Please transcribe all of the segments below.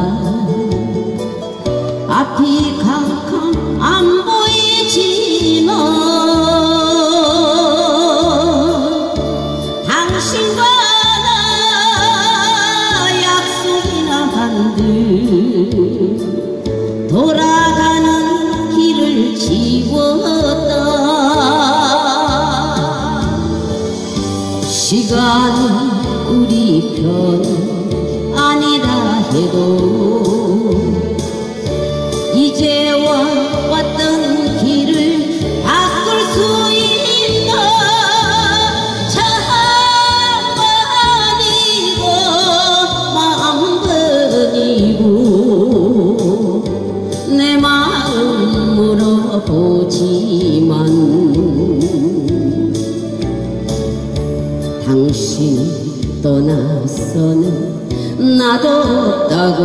앞이 캄캄 안 보이지만 당신과 나 약속이나 한들 돌아가는 길을 지웠다. 시간은 우리 편 아니라 해도 이제와 왔던 길을 바꿀 수 있나. 차만이고 마음뿐이고 내 마음 물어보지만 당신 떠나서는 나도 없다고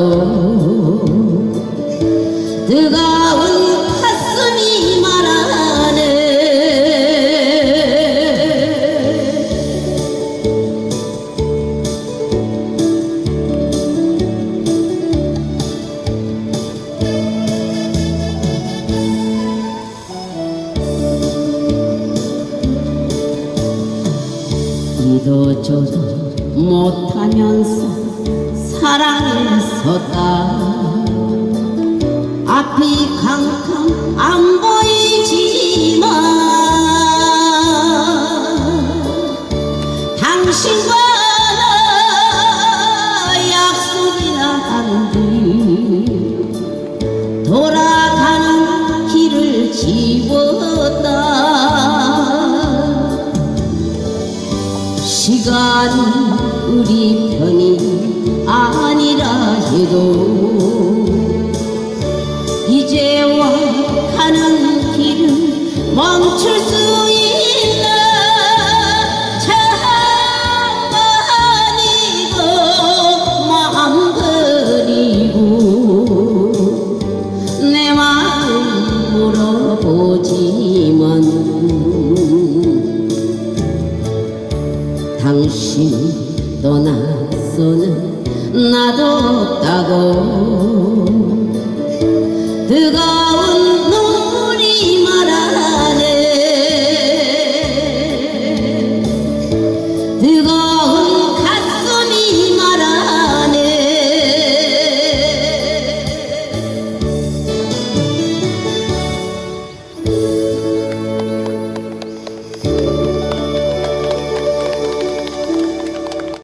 뜨거운 가슴이 말하네. 이도저도 못하면서 사랑했었다. 앞이 캄캄 안 보이지만 당신과 나 약속이나 한들 돌아가는 길을 지웠다. 시간은 우리 편이 아니라 해도 이제와 가는 길은 멈출 수 있나. 차만이고 마음 그리고 내 마음 물어보지만 당신 떠나서는 나도 없다고 뜨거운